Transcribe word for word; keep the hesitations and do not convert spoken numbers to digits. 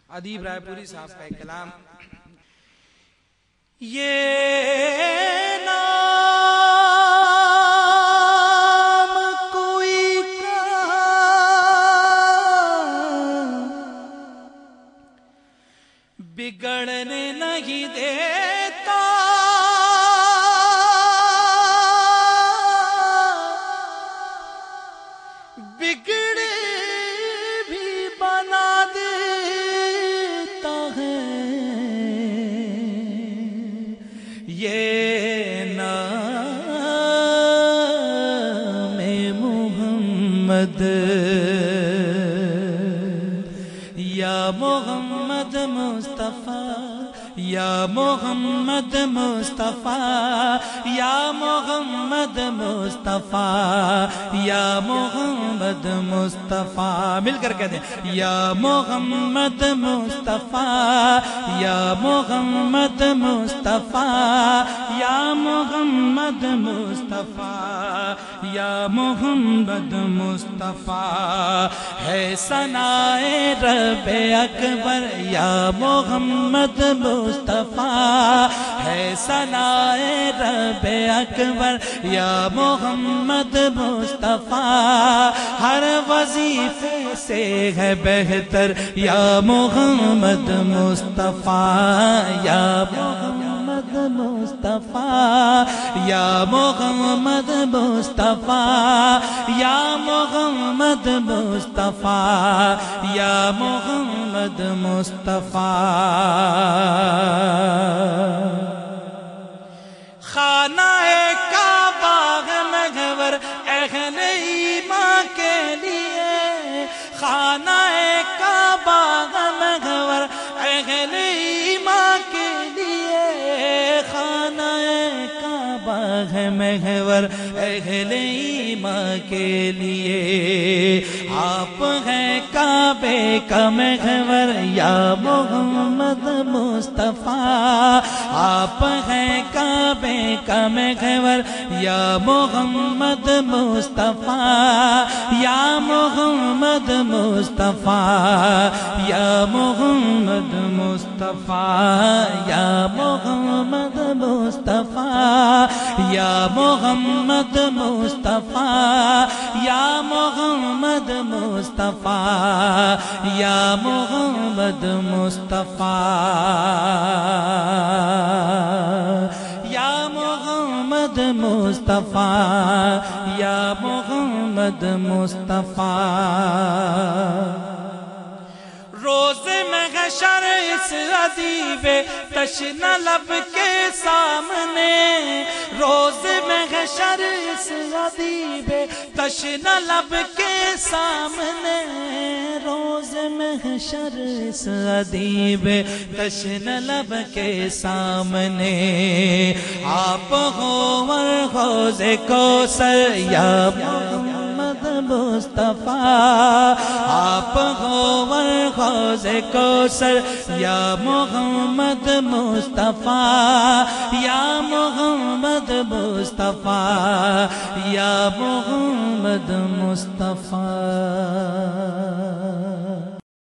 ادیب رائے پوری صاحب کا کلام. یہ نام کوئی کہا بگڑنے نہیں دیتا، بگڑے بھی بنا دیتا ہے. یہ نام محمد یا محمد مصطفیٰ، یا محمد مصطفیٰ، یا محمد مصطفیٰ، یا محمد مصطفیٰ. مل کر کہتے ہیں یا محمد مصطفیٰ، یا محمد مصطفیٰ، یا محمد مصطفیٰ، یا محمد مصطفیٰ. ہے ثنائے رب اکبر یا محمد مصطفیٰ، ہے ثنائے رب اکبر یا محمد مصطفیٰ. ہر وظیفے سے ہے بہتر یا محمد مصطفیٰ، یا محمد مصطفیٰ، یا محمد مصطفیٰ، یا محمد مصطفیٰ، یا محمد مصطفیٰ. خانہ کعبہ محور اہل ایمان کے لیے، خانہ کعبہ محور اہل ایمان کے لیے، خانہ کعبہ ہے محور اہل ایمان کے لیے. آپ ہیں کعبے کا محور یا محمد مصطفیٰ، آپ ہیں کعبے کا محور یا محمد مصطفیٰ، یا محمد مصطفیٰ، یا محمد مصطفیٰ، یا محمد مصطفیٰ، یا محمد مصطفیٰ، یا محمد مصطفیٰ، یا محمد مصطفیٰ، یا محمد مصطفیٰ، یا محمد مصطفیٰ. روز محشر اس ادیب تشنہ لب کے سامنے، روز محشر اس ادیب تشنہ لب کے سامنے، روز محشر اس ادیب تشنہ لب کے سامنے. آپ ہو ور حوض کوثر یا محمد مصطفیٰ، آپ ہو ور حوض کوثر یا محمد مصطفیٰ، یا محمد مصطفیٰ، یا محمد مصطفیٰ.